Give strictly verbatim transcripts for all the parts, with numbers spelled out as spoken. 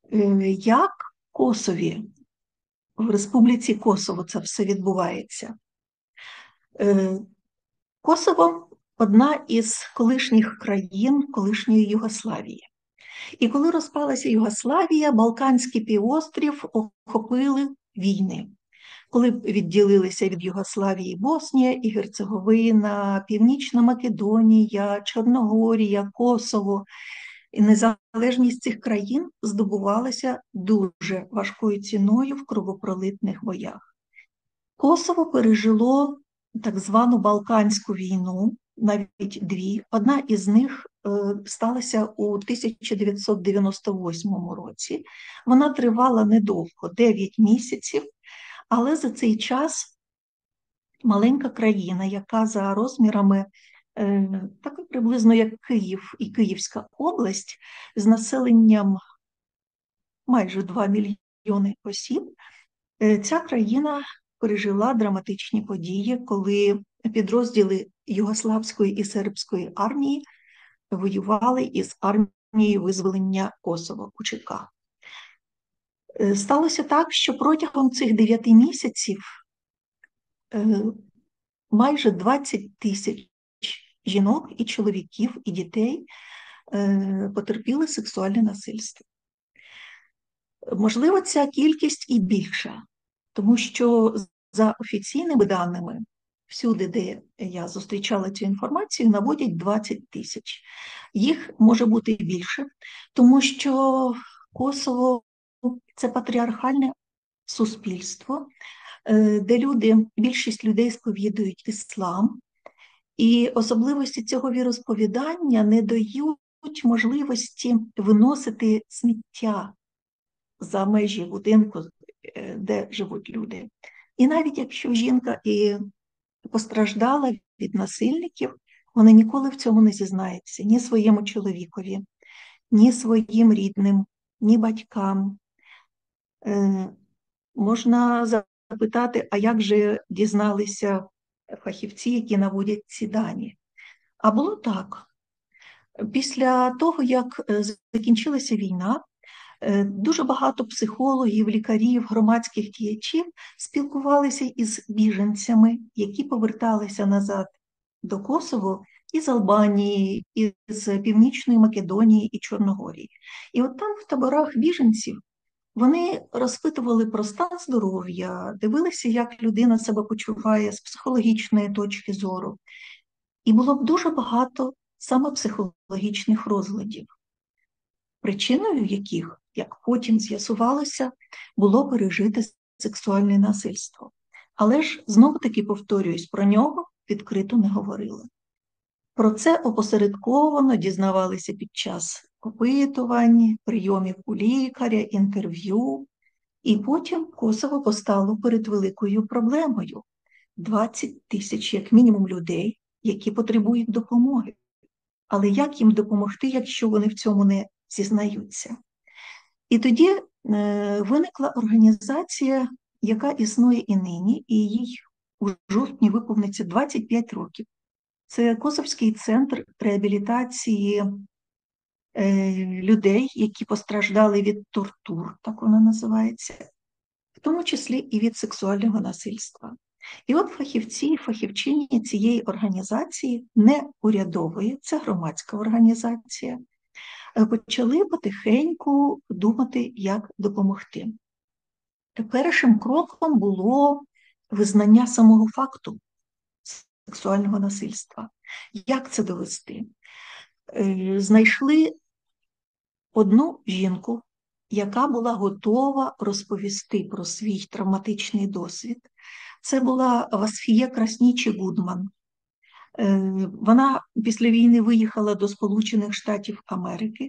Е, Як в Косові, в Республіці Косово це все відбувається? Е, Косово – одна із колишніх країн колишньої Югославії. І коли розпалася Югославія, Балканський півострів охопили війни. Коли відділилися від Югославії Боснія і Герцеговина, Північна Македонія, Чорногорія, Косово, і незалежність цих країн здобувалася дуже важкою ціною в кровопролитних боях. Косово пережило так звану Балканську війну, навіть дві. Одна із них е, сталася у тисяча дев'ятсот дев'яносто восьмому році. Вона тривала недовго, дев'ять місяців, але за цей час маленька країна, яка за розмірами е, так приблизно як Київ і Київська область, з населенням майже два мільйони осіб, е, ця країна пережила драматичні події, коли підрозділи Югославської і сербської армії воювали із армією визволення Косово УЧК. Е, Сталося так, що протягом цих дев'яти місяців е, майже двадцять тисяч жінок і чоловіків, і дітей е, потерпіли сексуальне насильство. Можливо, ця кількість і більша, тому що за офіційними даними, всюди, де я зустрічала цю інформацію, наводять двадцять тисяч. Їх може бути більше, тому що Косово – це патріархальне суспільство, де люди, більшість людей сповідують іслам, і особливості цього віросповідання не дають можливості виносити сміття за межі будинку, де живуть люди. І навіть якщо жінка і постраждала від насильників, вона ніколи в цьому не зізнається ні своєму чоловікові, ні своїм рідним, ні батькам. Е, можна запитати, а як же дізналися фахівці, які наводять ці дані? А було так. Після того, як закінчилася війна, дуже багато психологів, лікарів, громадських діячів спілкувалися із біженцями, які поверталися назад до Косово із Албанії, із Північної Македонії і Чорногорії. І от там, в таборах біженців, вони розпитували про стан здоров'я, дивилися, як людина себе почуває з психологічної точки зору. І було б дуже багато саме психологічних розладів, причиною яких, як потім з'ясувалося, було пережите сексуальне насильство. Але ж, знову-таки повторююсь, про нього відкрито не говорили. Про це опосередковано дізнавалися під час опитувань, прийомів у лікаря, інтерв'ю. І потім Косово постало перед великою проблемою. двадцять тисяч, як мінімум, людей, які потребують допомоги. Але як їм допомогти, якщо вони в цьому не зізнаються? І тоді е, виникла організація, яка існує і нині, і їй у жовтні виповниться двадцять п'ять років. Це Косовський центр реабілітації е, людей, які постраждали від тортур, так вона називається, в тому числі і від сексуального насильства. І от фахівці і фахівчині цієї організації, не урядової, це громадська організація, почали потихеньку думати, як допомогти. Першим кроком було визнання самого факту сексуального насильства. Як це довести? Знайшли одну жінку, яка була готова розповісти про свій травматичний досвід. Це була Васфія Краснічі-Гудман. Вона після війни виїхала до Сполучених Штатів Америки.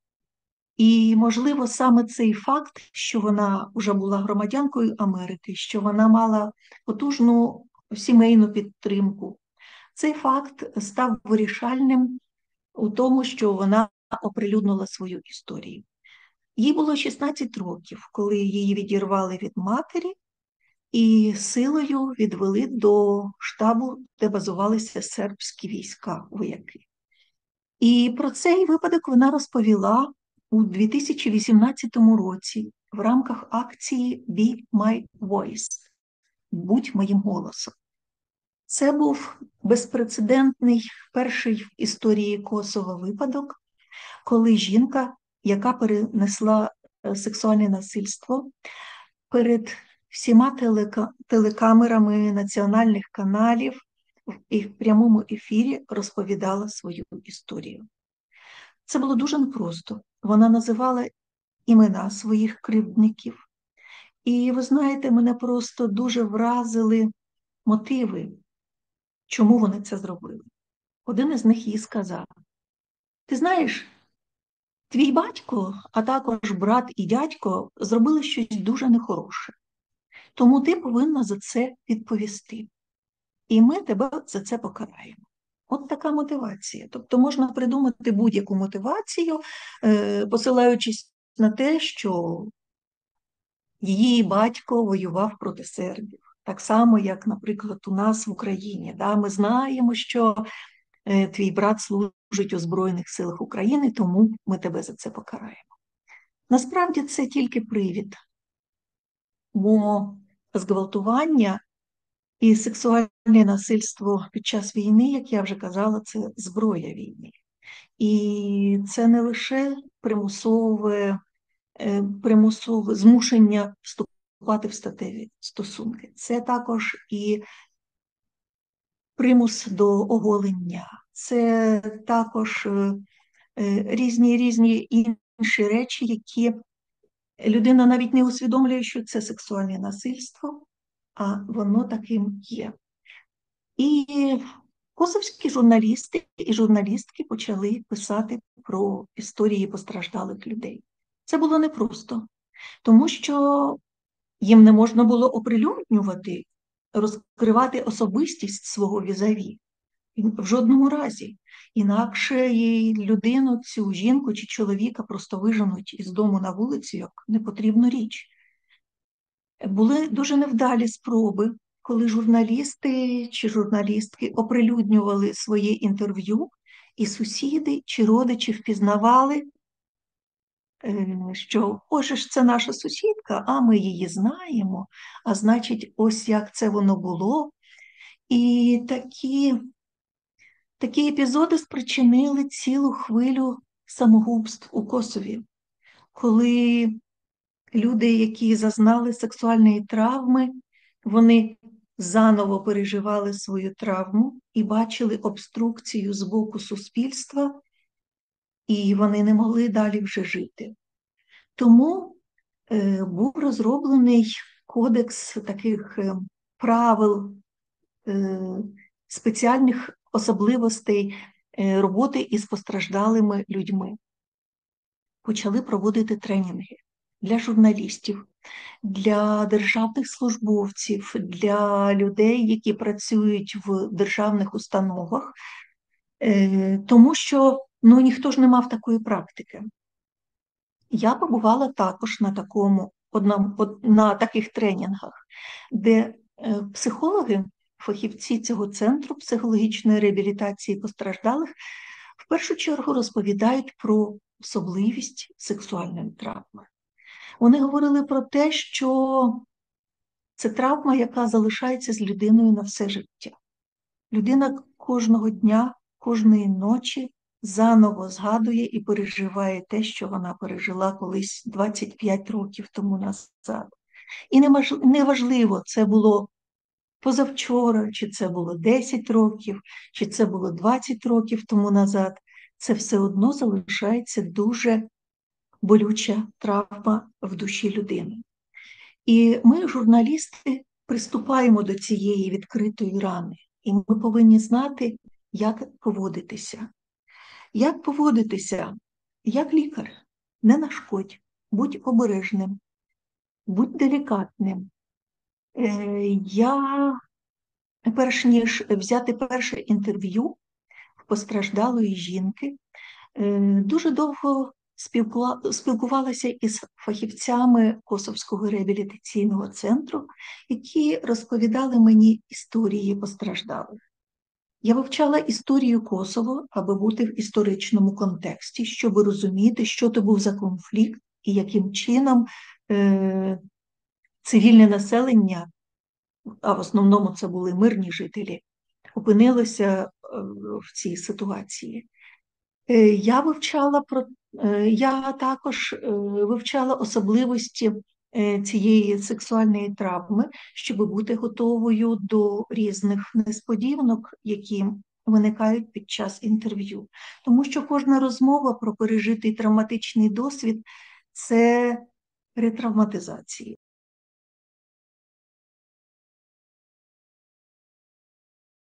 І, можливо, саме цей факт, що вона вже була громадянкою Америки, що вона мала потужну сімейну підтримку, цей факт став вирішальним у тому, що вона оприлюднила свою історію. Їй було шістнадцять років, коли її відірвали від матері і силою відвели до штабу, де базувалися сербські війська, вояки. І про цей випадок вона розповіла у дві тисячі вісімнадцятому році в рамках акції Be My Voice – Будь моїм голосом. Це був безпрецедентний перший в історії Косово випадок, коли жінка, яка перенесла сексуальне насильство, перед всіма телека... телекамерами національних каналів і в прямому ефірі розповідала свою історію. Це було дуже непросто. Вона називала імена своїх кривдників. І ви знаєте, мене просто дуже вразили мотиви, чому вони це зробили. Один із них їй сказав: ти знаєш, твій батько, а також брат і дядько зробили щось дуже нехороше. Тому ти повинна за це відповісти. І ми тебе за це покараємо. От така мотивація. Тобто можна придумати будь-яку мотивацію, посилаючись на те, що її батько воював проти сербів. Так само, як, наприклад, у нас в Україні. Да? Ми знаємо, що твій брат служить у Збройних силах України, тому ми тебе за це покараємо. Насправді це тільки привід, бо зґвалтування і сексуальне насильство під час війни, як я вже казала, це зброя війни. І це не лише примусове, примусове змушення вступати в статеві стосунки. Це також і примус до оголення, це також різні різні інші речі, які людина навіть не усвідомлює, що це сексуальне насильство, а воно таким є. І косовські журналісти і журналістки почали писати про історії постраждалих людей. Це було непросто, тому що їм не можна було оприлюднювати, розкривати особистість свого візаві. В жодному разі. Інакше людину, цю жінку чи чоловіка просто виженуть із дому на вулицю, як непотрібну річ. Були дуже невдалі спроби, коли журналісти чи журналістки оприлюднювали своє інтерв'ю, і сусіди чи родичі впізнавали, що ось ж це наша сусідка, а ми її знаємо, а значить, ось як це воно було. І такі, такі епізоди спричинили цілу хвилю самогубств у Косові, коли люди, які зазнали сексуальної травми, вони заново переживали свою травму і бачили обструкцію з боку суспільства, і вони не могли далі вже жити. Тому е, був розроблений кодекс таких е, правил, е, спеціальних особливостей е, роботи із постраждалими людьми. Почали проводити тренінги для журналістів, для державних службовців, для людей, які працюють в державних установах, тому що ну, ніхто ж не мав такої практики. Я побувала також на, такому, на таких тренінгах, де психологи, фахівці цього центру психологічної реабілітації постраждалих в першу чергу розповідають про особливість сексуальної травми. Вони говорили про те, що це травма, яка залишається з людиною на все життя. Людина кожного дня, кожної ночі заново згадує і переживає те, що вона пережила колись двадцять п'ять років тому назад. І неважливо, це було позавчора, чи це було десять років, чи це було двадцять років тому назад, це все одно залишається дуже болюча травма в душі людини. І ми, журналісти, приступаємо до цієї відкритої рани. І ми повинні знати, як поводитися. Як поводитися? Як лікар? Не нашкодь, будь обережним, будь делікатним. Я, перш ніж взяти перше інтерв'ю в постраждалої жінки, дуже довго спілкувалася із фахівцями Косовського реабілітаційного центру, які розповідали мені історії постраждалих. Я вивчала історію Косово, аби бути в історичному контексті, щоб розуміти, що то був за конфлікт і яким чином е, цивільне населення, а в основному це були мирні жителі, опинилося е, в цій ситуації. Е, Я вивчала про е, я також е, вивчала особливості е, цієї сексуальної травми, щоб бути готовою до різних несподіванок, які виникають під час інтерв'ю. Тому що кожна розмова про пережитий травматичний досвід це ретравматизація.